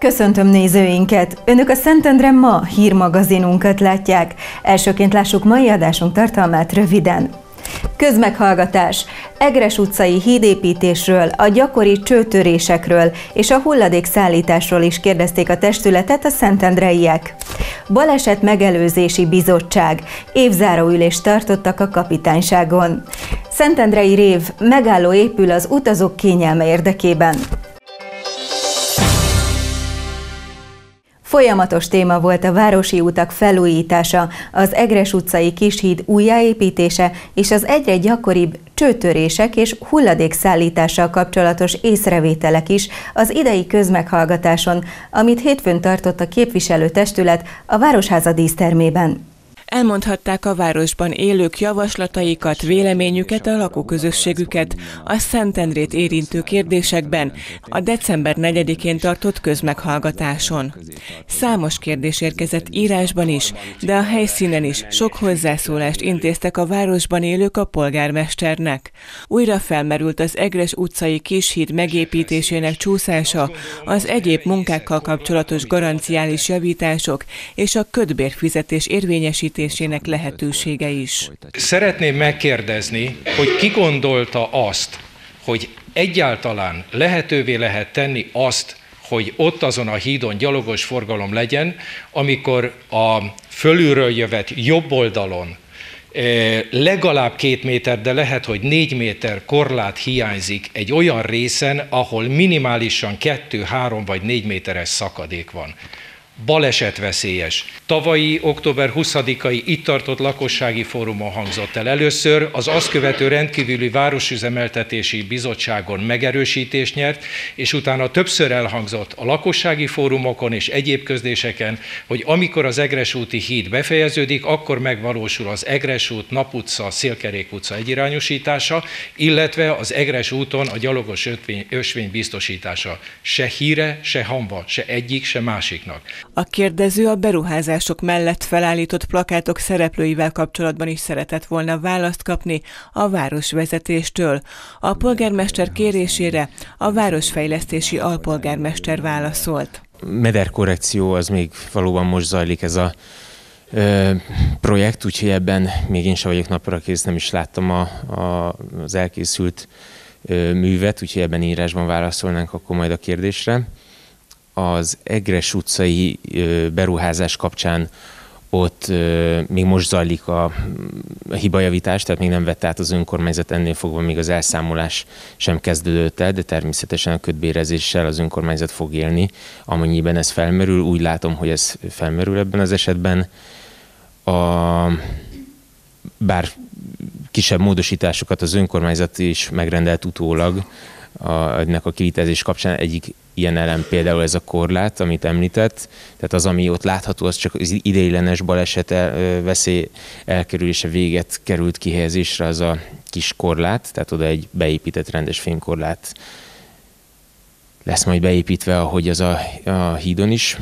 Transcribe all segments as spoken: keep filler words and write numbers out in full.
Köszöntöm nézőinket! Önök a Szentendre Ma hírmagazinunkat látják. Elsőként lássuk mai adásunk tartalmát röviden. Közmeghallgatás. Egres utcai hídépítésről, a gyakori csőtörésekről és a hulladékszállításról is kérdezték a testületet a szentendreiek. Baleset megelőzési bizottság. Évzáróülést tartottak a kapitányságon. Szentendrei rév megálló épül az utazók kényelme érdekében. Folyamatos téma volt a városi utak felújítása, az Egres utcai Kishíd újjáépítése és az egyre gyakoribb csőtörések és hulladékszállítással kapcsolatos észrevételek is az idei közmeghallgatáson, amit hétfőn tartott a képviselőtestület a Városháza dísztermében. Elmondhatták a városban élők javaslataikat, véleményüket, a lakóközösségüket a Szentendrét érintő kérdésekben a december negyedikén tartott közmeghallgatáson. Számos kérdés érkezett írásban is, de a helyszínen is sok hozzászólást intéztek a városban élők a polgármesternek. Újra felmerült az Egres utcai Kishíd megépítésének csúszása, az egyéb munkákkal kapcsolatos garanciális javítások és a kötbérfizetés érvényesítésének lehetősége is. Szeretném megkérdezni, hogy ki gondolta azt, hogy egyáltalán lehetővé lehet tenni azt, hogy ott azon a hídon gyalogos forgalom legyen, amikor a fölülről jövet jobb oldalon legalább két méter, de lehet, hogy négy méter korlát hiányzik egy olyan részen, ahol minimálisan kettő, három vagy négy méteres szakadék van. Balesetveszélyes. Tavalyi október huszadikai itt tartott lakossági fórumon hangzott el először, az azt követő rendkívüli városüzemeltetési bizottságon megerősítést nyert, és utána többször elhangzott a lakossági fórumokon és egyéb közléseken, hogy amikor az Egres úti híd befejeződik, akkor megvalósul az Egres út, Nap utca, Szélkerék utca egyirányosítása, illetve az Egres úton a gyalogos ösvény, ösvény biztosítása. Se híre, se hamva, se egyik, se másiknak. A kérdező a beruházások mellett felállított plakátok szereplőivel kapcsolatban is szeretett volna választ kapni a városvezetéstől. A polgármester kérésére a városfejlesztési alpolgármester válaszolt. Mederkorrekció az még valóban most zajlik ez a ö, projekt, úgyhogy ebben még én sem vagyok napra kész, nem is láttam a, a, az elkészült ö, művet, úgyhogy ebben írásban válaszolnánk akkor majd a kérdésre. Az Egres utcai beruházás kapcsán ott még most zajlik a, a hibajavítás, tehát még nem vett át az önkormányzat, ennél fogva még az elszámolás sem kezdődött el, de természetesen a kötbérezéssel az önkormányzat fog élni, amennyiben ez felmerül. Úgy látom, hogy ez felmerül ebben az esetben. A, bár kisebb módosításokat az önkormányzat is megrendelt utólag, a, ennek a kivitelezés kapcsán egyik ilyen elem például ez a korlát, amit említett, tehát az, ami ott látható, az csak az ideiglenes baleset el, veszély elkerülése véget került kihelyezésre, az a kis korlát, tehát oda egy beépített rendes fémkorlát lesz majd beépítve, ahogy az a, a hídon is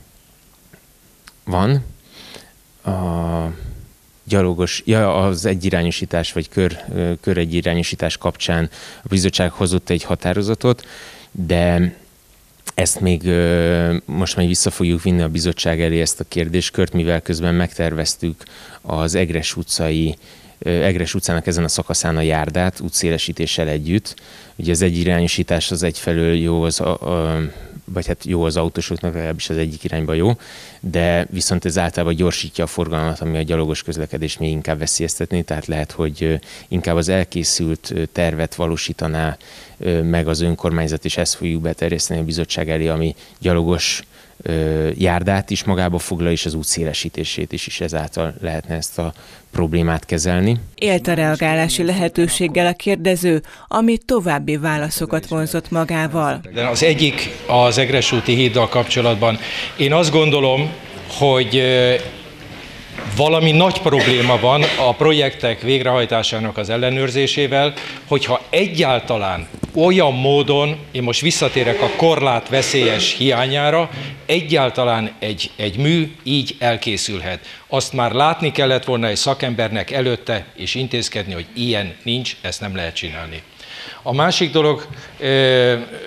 van. A gyalogos, ja, az egyirányosítás vagy kör, kör egyirányosítás kapcsán a bizottság hozott egy határozatot, de ezt még most majd vissza fogjuk vinni a bizottság elé ezt a kérdéskört, mivel közben megterveztük az Egres utcai, Egres utcának ezen a szakaszán a járdát útszélesítéssel együtt. Ugye az egyirányosítás az egyfelől jó az, a, a, vagy hát jó az autósoknak, legalábbis az egyik irányba jó, de viszont ez általában gyorsítja a forgalmat, ami a gyalogos közlekedést még inkább veszélyeztetné, tehát lehet, hogy inkább az elkészült tervet valósítaná meg az önkormányzat, és ezt fogjuk beterjeszteni a bizottság elé, ami gyalogos járdát is magába foglal, és az út szélesítését is, és ezáltal lehetne ezt a problémát kezelni. Élt a reagálási lehetőséggel a kérdező, ami további válaszokat vonzott magával. De az egyik az Egres úti híddal kapcsolatban. Én azt gondolom, hogy valami nagy probléma van a projektek végrehajtásának az ellenőrzésével, hogyha egyáltalán olyan módon, én most visszatérek a korlát veszélyes hiányára, egyáltalán egy, egy mű így elkészülhet. Azt már látni kellett volna egy szakembernek előtte, és intézkedni, hogy ilyen nincs, ezt nem lehet csinálni. A másik dolog,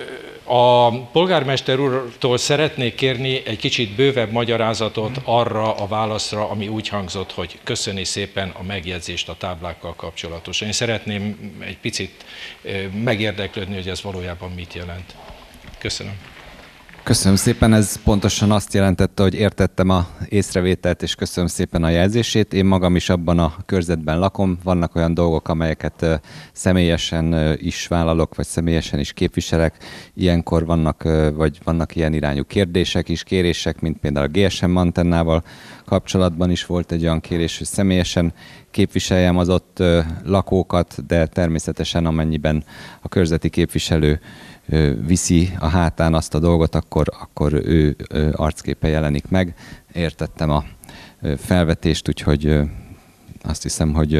A polgármester úrtól szeretnék kérni egy kicsit bővebb magyarázatot arra a válaszra, ami úgy hangzott, hogy köszöni szépen a megjegyzést a táblákkal kapcsolatosan. Én szeretném egy picit megérdeklődni, hogy ez valójában mit jelent. Köszönöm. Köszönöm szépen, ez pontosan azt jelentette, hogy értettem a észrevételt, és köszönöm szépen a jelzését. Én magam is abban a körzetben lakom, vannak olyan dolgok, amelyeket személyesen is vállalok, vagy személyesen is képviselek. Ilyenkor vannak, vagy vannak ilyen irányú kérdések is, kérések, mint például a gé es em antennával kapcsolatban is volt egy olyan kérés, hogy személyesen képviseljem az ott lakókat, de természetesen amennyiben a körzeti képviselő viszi a hátán azt a dolgot, akkor, akkor ő arcképe jelenik meg. Értettem a felvetést, úgyhogy azt hiszem, hogy...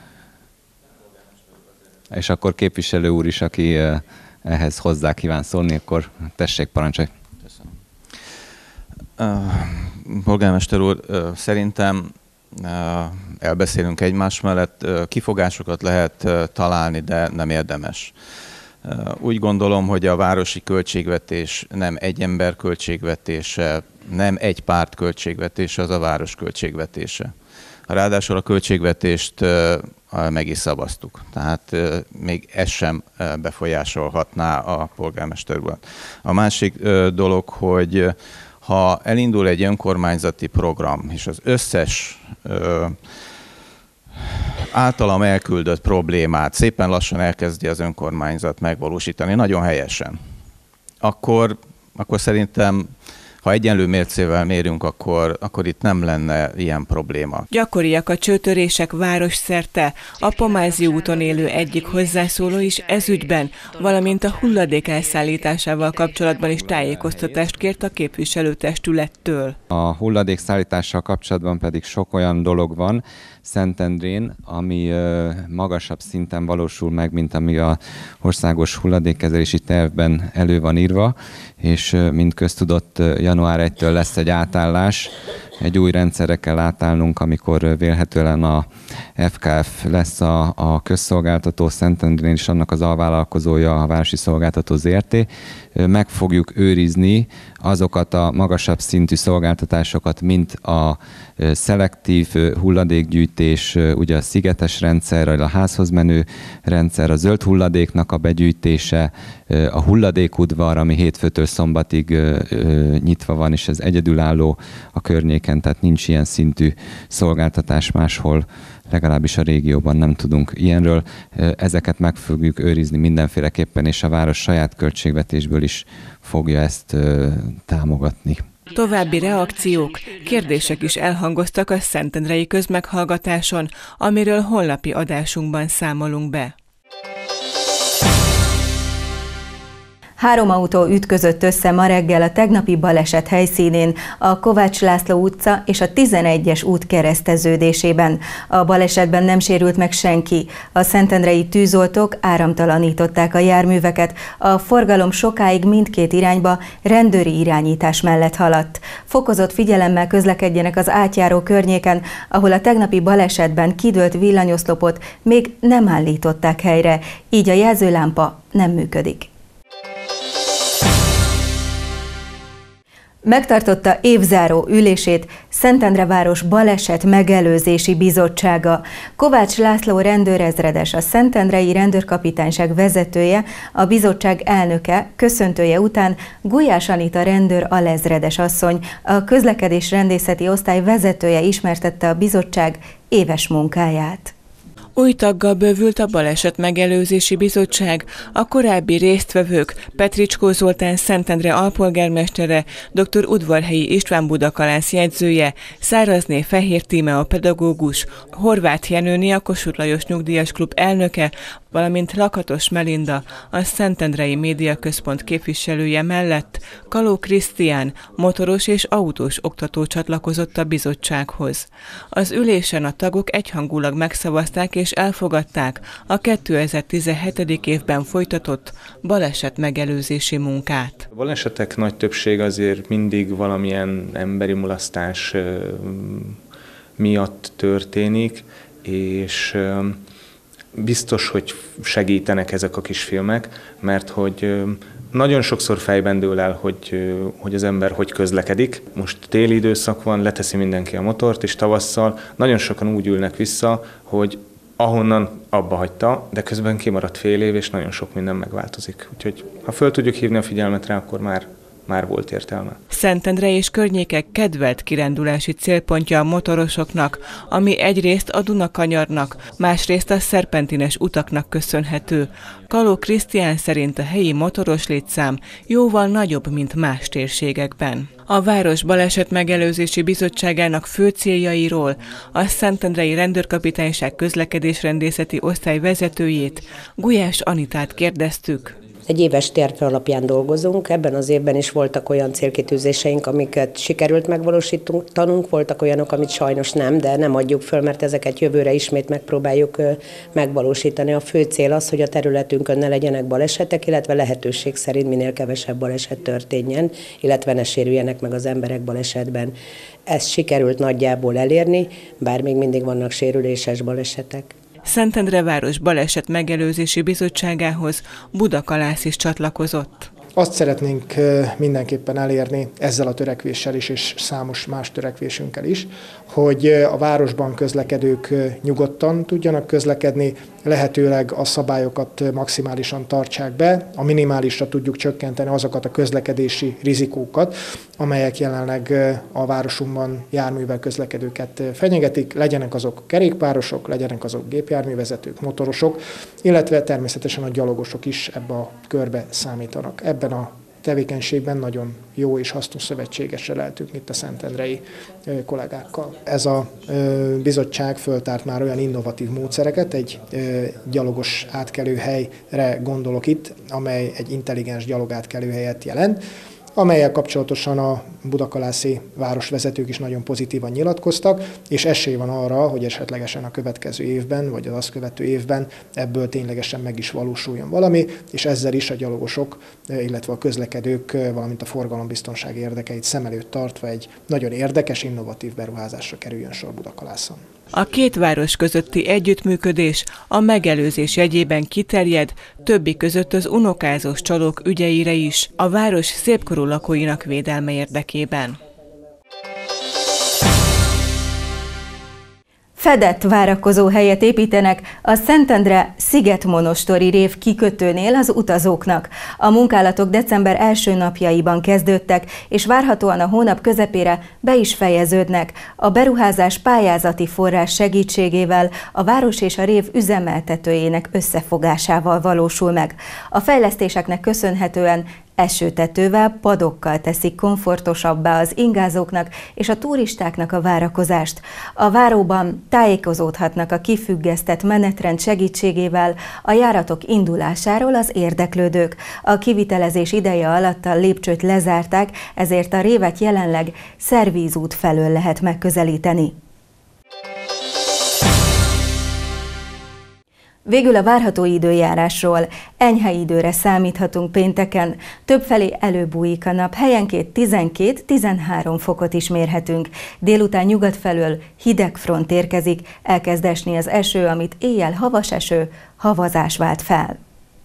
És akkor képviselő úr is, aki ehhez hozzá kíván szólni, akkor tessék, parancsolj. Köszönöm. Polgármester úr, szerintem elbeszélünk egymás mellett, kifogásokat lehet találni, de nem érdemes. Úgy gondolom, hogy a városi költségvetés nem egy ember költségvetése, nem egy párt költségvetése, az a város költségvetése. Ráadásul a költségvetést meg is szavaztuk, tehát még ez sem befolyásolhatná a polgármester urat. A másik dolog, hogy ha elindul egy önkormányzati program, és az összes általam elküldött problémát szépen lassan elkezdi az önkormányzat megvalósítani, nagyon helyesen, akkor, akkor szerintem, ha egyenlő mércével mérünk, akkor, akkor itt nem lenne ilyen probléma. Gyakoriak a csőtörések városszerte. A Pomázi úton élő egyik hozzászóló is ezügyben, valamint a hulladék elszállításával kapcsolatban is tájékoztatást kért a képviselőtestülettől. A hulladék szállítással kapcsolatban pedig sok olyan dolog van Szentendrén, ami magasabb szinten valósul meg, mint ami a országos hulladékkezelési tervben elő van írva, és mint köztudott, január elsejétől lesz egy átállás, egy új rendszerre kell átállnunk, amikor vélhetően a ef ká ef lesz a, a közszolgáltató, Szentendrén is annak az alvállalkozója, a Városi Szolgáltató zé er té. Meg fogjuk őrizni azokat a magasabb szintű szolgáltatásokat, mint a szelektív hulladékgyűjtés, ugye a szigetes rendszer, a házhoz menő rendszer, a zöld hulladéknak a begyűjtése, a hulladékudvar, ami hétfőtől szombatig nyitva van, és ez egyedülálló a környéken, tehát nincs ilyen szintű szolgáltatás máshol, legalábbis a régióban nem tudunk ilyenről. Ezeket meg fogjuk őrizni mindenféleképpen, és a város saját költségvetésből is fogja ezt támogatni. További reakciók, kérdések is elhangoztak a szentendrei közmeghallgatáson, amiről holnapi adásunkban számolunk be. Három autó ütközött össze ma reggel a tegnapi baleset helyszínén, a Kovács László utca és a tizenegyes út kereszteződésében. A balesetben nem sérült meg senki. A szentendrei tűzoltók áramtalanították a járműveket, a forgalom sokáig mindkét irányba rendőri irányítás mellett haladt. Fokozott figyelemmel közlekedjenek az átjáró környéken, ahol a tegnapi balesetben kidőlt villanyoszlopot még nem állították helyre, így a jelzőlámpa nem működik. Megtartotta évzáró ülését Szentendre város baleset megelőzési bizottsága. Kovács László rendőrezredes, a szentendrei rendőrkapitányság vezetője, a bizottság elnöke köszöntője után Gulyás Anita rendőr alezredes asszony, a közlekedés rendészeti osztály vezetője ismertette a bizottság éves munkáját. Új taggal bővült a Baleset Megelőzési Bizottság, a korábbi résztvevők Petricskó Zoltán Szentendre alpolgármestere, dr. Udvarhelyi István Budakalász jegyzője, Szárazné Fehér Tímea pedagógus, Horváth Jenőné a Kossuth Lajos Nyugdíjas Klub elnöke, valamint Lakatos Melinda, a Szentendrei Médiaközpont képviselője mellett Kaló Krisztián, motoros és autós oktató csatlakozott a bizottsághoz. Az ülésen a tagok egyhangulag megszavazták és elfogadták a kétezer-tizenhetedik évben folytatott baleset megelőzési munkát. A balesetek nagy többsége azért mindig valamilyen emberi mulasztás miatt történik, és biztos, hogy segítenek ezek a kis filmek, mert hogy Nagyon sokszor fejben dől el, hogy, hogy az ember hogy közlekedik. Most téli időszak van, leteszi mindenki a motort, és tavasszal nagyon sokan úgy ülnek vissza, hogy ahonnan abba hagyta, de közben kimaradt fél év, és nagyon sok minden megváltozik. Úgyhogy ha föl tudjuk hívni a figyelmet rá, akkor már, már volt értelme. Szentendre és környéke kedvelt kirándulási célpontja a motorosoknak, ami egyrészt a Dunakanyarnak, másrészt a szerpentines utaknak köszönhető. Kaló Krisztián szerint a helyi motoros létszám jóval nagyobb, mint más térségekben. A Város Baleset Megelőzési Bizottságának fő céljairól a Szentendrei Rendőrkapitányság közlekedésrendészeti osztály vezetőjét, Gulyás Anitát kérdeztük. Egy éves terv alapján dolgozunk, ebben az évben is voltak olyan célkitűzéseink, amiket sikerült megvalósítanunk, voltak olyanok, amit sajnos nem, de nem adjuk föl, mert ezeket jövőre ismét megpróbáljuk megvalósítani. A fő cél az, hogy a területünkön ne legyenek balesetek, illetve lehetőség szerint minél kevesebb baleset történjen, illetve ne sérüljenek meg az emberek balesetben. Ezt sikerült nagyjából elérni, bár még mindig vannak sérüléses balesetek. Szentendre város Baleset Megelőzési Bizottságához Budakalász is csatlakozott. Azt szeretnénk mindenképpen elérni ezzel a törekvéssel is, és számos más törekvésünkkel is, hogy a városban közlekedők nyugodtan tudjanak közlekedni, lehetőleg a szabályokat maximálisan tartsák be, a minimálisra tudjuk csökkenteni azokat a közlekedési rizikókat, amelyek jelenleg a városunkban járművel közlekedőket fenyegetik, legyenek azok kerékpárosok, legyenek azok gépjárművezetők, motorosok, illetve természetesen a gyalogosok is ebbe a körbe számítanak. Ebben a tevékenységben nagyon jó és hasznos szövetségesre lehetünk itt a szentendrei kollégákkal. Ez a bizottság föltárt már olyan innovatív módszereket, egy gyalogos átkelőhelyre gondolok itt, amely egy intelligens gyalogátkelőhelyet jelent, amellyel kapcsolatosan a budakalászi városvezetők is nagyon pozitívan nyilatkoztak, és esély van arra, hogy esetlegesen a következő évben, vagy az azt követő évben ebből ténylegesen meg is valósuljon valami, és ezzel is a gyalogosok, illetve a közlekedők, valamint a forgalombiztonság érdekeit szem előtt tartva egy nagyon érdekes, innovatív beruházásra kerüljön sor Budakalászon. A két város közötti együttműködés a megelőzés jegyében kiterjed, többi között az unokázós csalók ügyeire is, a város szépkorú lakóinak védelme érdekében. Fedett várakozó helyet építenek a Szentendre Szigetmonostori rév kikötőnél az utazóknak. A munkálatok december első napjaiban kezdődtek, és várhatóan a hónap közepére be is fejeződnek. A beruházás pályázati forrás segítségével a város és a rév üzemeltetőjének összefogásával valósul meg. A fejlesztéseknek köszönhetően esőtetővel, padokkal teszik komfortosabbá az ingázóknak és a turistáknak a várakozást. A váróban tájékozódhatnak a kifüggesztett menetrend segítségével a járatok indulásáról az érdeklődők. A kivitelezés ideje alatt a lépcsőt lezárták, ezért a révet jelenleg szervízút felől lehet megközelíteni. Végül a várható időjárásról. Enyhe időre számíthatunk pénteken, többfelé előbújik a nap, helyenként tizenkét-tizenhárom fokot is mérhetünk. Délután nyugat felől hideg front érkezik, elkezd esni az eső, amit éjjel havas eső, havazás vált fel.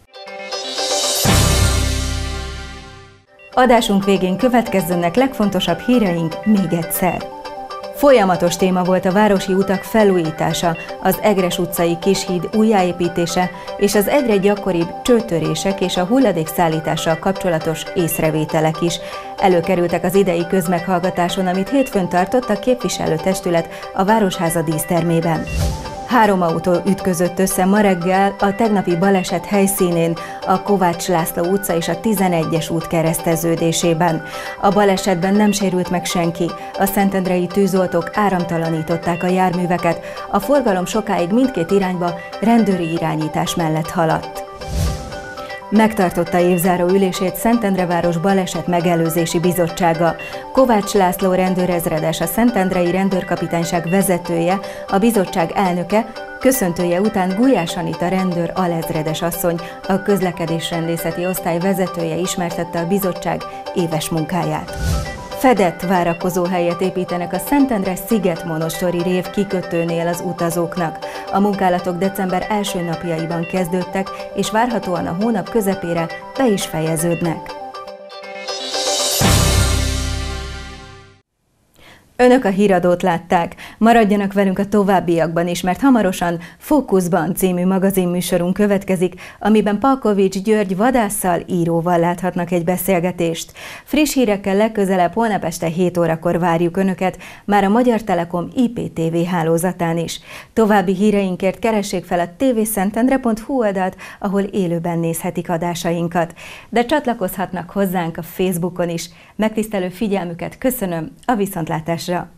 Adásunk végén következzenek legfontosabb híreink még egyszer. Folyamatos téma volt a városi utak felújítása, az Egres utcai Kishíd újjáépítése és az egyre gyakoribb csőtörések és a hulladékszállítással kapcsolatos észrevételek is. Előkerültek az idei közmeghallgatáson, amit hétfőn tartott a képviselőtestület a Városháza dísztermében. Három autó ütközött össze ma reggel a tegnapi baleset helyszínén, a Kovács László utca és a tizenegyes út kereszteződésében. A balesetben nem sérült meg senki, a szentendrei tűzoltók áramtalanították a járműveket, a forgalom sokáig mindkét irányba rendőri irányítás mellett haladt. Megtartotta évzáró ülését Szentendreváros Baleset Megelőzési Bizottsága. Kovács László rendőrezredes, a Szentendrei Rendőrkapitányság vezetője, a bizottság elnöke, köszöntője után Gulyás Anita rendőr alezredes asszony, a közlekedésrendészeti osztály vezetője ismertette a bizottság éves munkáját. Fedett várakozóhelyet építenek a Szentendre Sziget-Monostori rév kikötőnél az utazóknak. A munkálatok december első napjaiban kezdődtek, és várhatóan a hónap közepére be is fejeződnek. Önök a híradót látták. Maradjanak velünk a továbbiakban is, mert hamarosan Fókuszban című magazinműsorunk következik, amiben Palkovics György vadásszal, íróval láthatnak egy beszélgetést. Friss hírekkel legközelebb holnap este hét órakor várjuk Önöket, már a Magyar Telekom I P T V hálózatán is. További híreinkért keressék fel a tvszentendre pont hu oldalt, ahol élőben nézhetik adásainkat. De csatlakozhatnak hozzánk a Facebookon is. Megtisztelő figyelmüket köszönöm, a viszontlátásra!